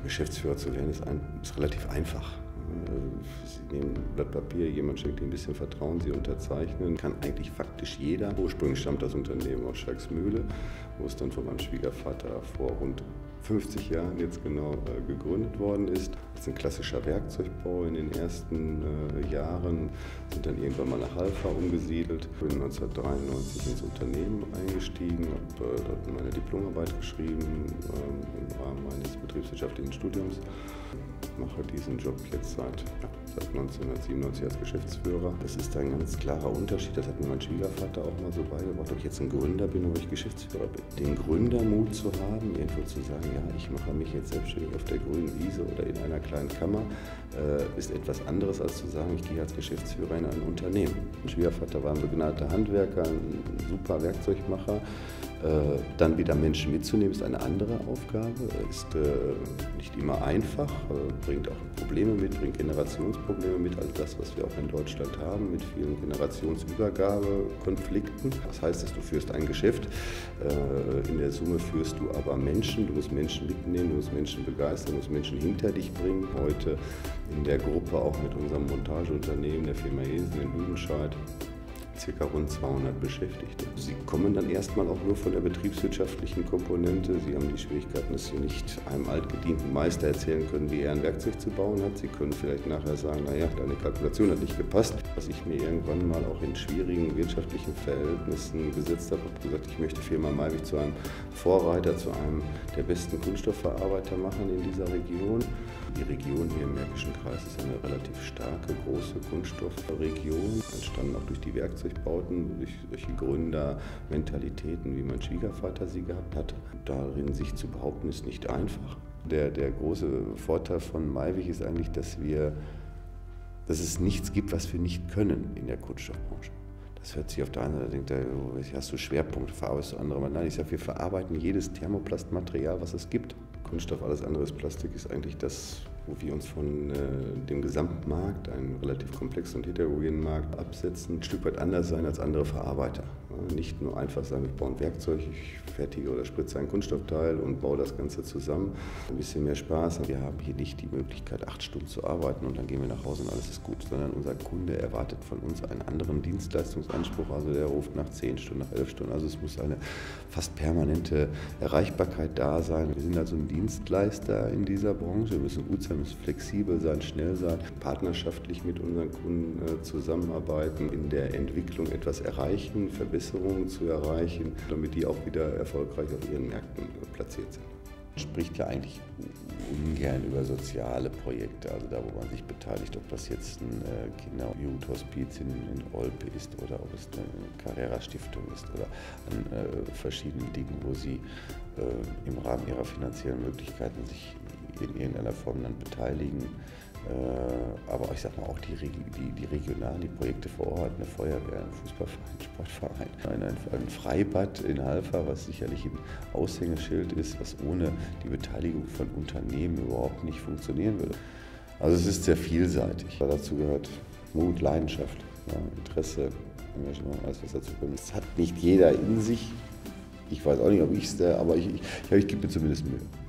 Geschäftsführer zu werden ist relativ einfach. Sie nehmen ein Blatt Papier, jemand schenkt Ihnen ein bisschen Vertrauen, Sie unterzeichnen. Kann eigentlich faktisch jeder. Ursprünglich stammt das Unternehmen aus Schalksmühle, wo es dann von meinem Schwiegervater vor rund 50 Jahren jetzt genau gegründet worden ist. Das ist ein klassischer Werkzeugbau in den ersten Jahren, sind dann irgendwann mal nach Halfa umgesiedelt. Ich bin 1993 ins Unternehmen eingestiegen, habe dort meine Diplomarbeit geschrieben im Rahmen meines betriebswirtschaftlichen Studiums. Ich mache diesen Job jetzt seit 1997 als Geschäftsführer. Das ist ein ganz klarer Unterschied, das hat mir mein Schwiegervater auch mal so beigebracht, ob ich jetzt ein Gründer bin oder ob ich Geschäftsführer bin. Den Gründermut zu haben, irgendwo zu sagen, ja, ich mache mich jetzt selbstständig auf der grünen Wiese oder in einer kleinen Kammer, ist etwas anderes, als zu sagen, ich gehe als Geschäftsführer in ein Unternehmen. Mein Schwiegervater war ein begnadeter Handwerker, ein super Werkzeugmacher. Dann wieder Menschen mitzunehmen, ist eine andere Aufgabe, ist nicht immer einfach, bringt auch Probleme mit, bringt Generationsprobleme mit, all das, was wir auch in Deutschland haben, mit vielen Generationsübergabekonflikten. Das heißt, dass du führst ein Geschäft, in der Summe führst du aber Menschen, du musst Menschen mitnehmen, du musst Menschen begeistern, du musst Menschen hinter dich bringen. Heute in der Gruppe auch mit unserem Montageunternehmen, der Firma Hesen in Lüdenscheid, ca. rund 200 Beschäftigte. Sie kommen dann erstmal auch nur von der betriebswirtschaftlichen Komponente. Sie haben die Schwierigkeiten, dass Sie nicht einem altgedienten Meister erzählen können, wie er ein Werkzeug zu bauen hat. Sie können vielleicht nachher sagen, naja, deine Kalkulation hat nicht gepasst. Was ich mir irgendwann mal auch in schwierigen wirtschaftlichen Verhältnissen gesetzt habe, habe gesagt, ich möchte Firma Maiwig zu einem Vorreiter, zu einem der besten Kunststoffverarbeiter machen in dieser Region. Die Region hier im Märkischen Kreis ist eine relativ starke, große Kunststoffregion, entstanden auch durch die Werkzeugbauten, durch solche Gründermentalitäten, wie mein Schwiegervater sie gehabt hat. Darin sich zu behaupten, ist nicht einfach. Der große Vorteil von Maiwig ist eigentlich, dass es nichts gibt, was wir nicht können in der Kunststoffbranche. Das hört sich auf der einen Seite, denkt er, hast du Schwerpunkte, verarbeitest du andere. Nein, ich sage, wir verarbeiten jedes Thermoplastmaterial, was es gibt. Kunststoff, alles andere ist Plastik, ist eigentlich das, wo wir uns von dem Gesamtmarkt, einem relativ komplexen und heterogenen Markt, absetzen, ein Stück weit anders sein als andere Verarbeiter. Nicht nur einfach sagen, ich baue ein Werkzeug, ich fertige oder spritze ein Kunststoffteil und baue das Ganze zusammen. Ein bisschen mehr Spaß. Wir haben hier nicht die Möglichkeit, 8 Stunden zu arbeiten und dann gehen wir nach Hause und alles ist gut, sondern unser Kunde erwartet von uns einen anderen Dienstleistungsanspruch. Also der ruft nach 10 Stunden, nach 11 Stunden. Also es muss eine fast permanente Erreichbarkeit da sein. Wir sind also ein Dienstleister in dieser Branche. Wir müssen gut sein, müssen flexibel sein, schnell sein, partnerschaftlich mit unseren Kunden zusammenarbeiten, in der Entwicklung etwas erreichen, Verbesserungen zu erreichen, damit die auch wieder erfolgreich auf ihren Märkten platziert sind. Man spricht ja eigentlich ungern über soziale Projekte, also da, wo man sich beteiligt, ob das jetzt ein Kinder- und Jugendhospiz in Olpe ist oder ob es eine Carrera-Stiftung ist oder an verschiedenen Dingen, wo sie im Rahmen ihrer finanziellen Möglichkeiten sich in irgendeiner Form dann beteiligen. Aber ich sag mal auch die regionalen, die Projekte vor Ort, eine Feuerwehr, ein Fußballverein, Sportverein, ein Freibad in Halfa, was sicherlich ein Aushängeschild ist, was ohne die Beteiligung von Unternehmen überhaupt nicht funktionieren würde. Also es ist sehr vielseitig. Dazu gehört Mut, Leidenschaft, ja, Interesse, Engagement, alles was dazu kommt. Das hat nicht jeder in sich. Ich weiß auch nicht, ob ich es, aber ich gebe mir zumindest Mühe.